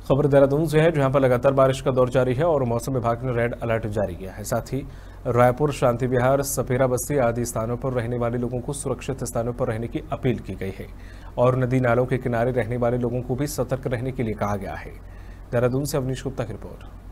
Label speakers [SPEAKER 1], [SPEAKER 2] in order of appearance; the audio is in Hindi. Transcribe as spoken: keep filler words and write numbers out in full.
[SPEAKER 1] खबर देहरादून से है, जहां पर लगातार बारिश का दौर जारी है और मौसम विभाग ने रेड अलर्ट जारी किया है। साथ ही रायपुर, शांति विहार, सपेरा बस्ती आदि स्थानों पर रहने वाले लोगों को सुरक्षित स्थानों पर रहने की अपील की गई है और नदी नालों के किनारे रहने वाले लोगों को भी सतर्क रहने के लिए कहा गया है। देहरादून से अवनीश गुप्ता की रिपोर्ट।